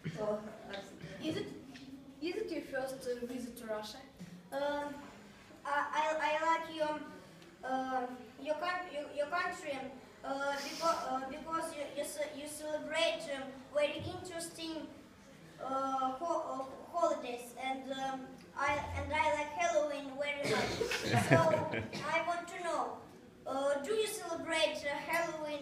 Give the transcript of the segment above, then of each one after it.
Is it your first visit to Russia? I like your country because you celebrate very interesting holidays, and I like Halloween very much. So I want to know, do you celebrate Halloween,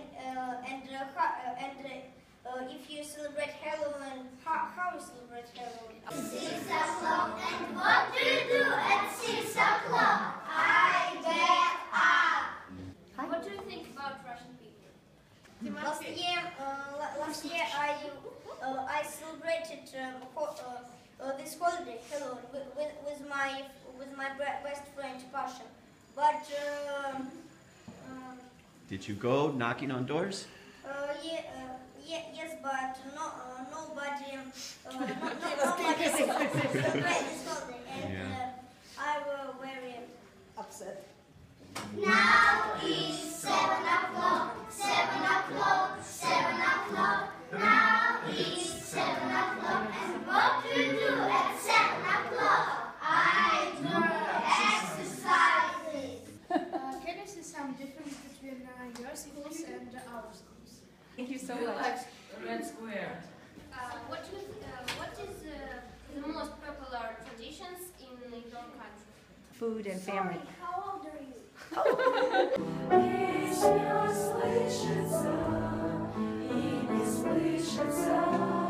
if you celebrate Halloween, how you celebrate Halloween? 6 o'clock, and what do you do at 6 o'clock? I get up. What do you think about Russian people? Last year I celebrated this holiday Halloween with my best friend Pasha. But did you go knocking on doors? Yes, but nobody celebrated this holiday, and I was very Upset. Now is 7 o'clock, 7 o'clock, 7 o'clock. Now is 7 o'clock, and what do you do at 7 o'clock? I do exercises. Can you see some difference between your schools and our schools? Thank you so much. Red Square. What is the most popular traditions in your country? Food and family. How old are you? И не слышится,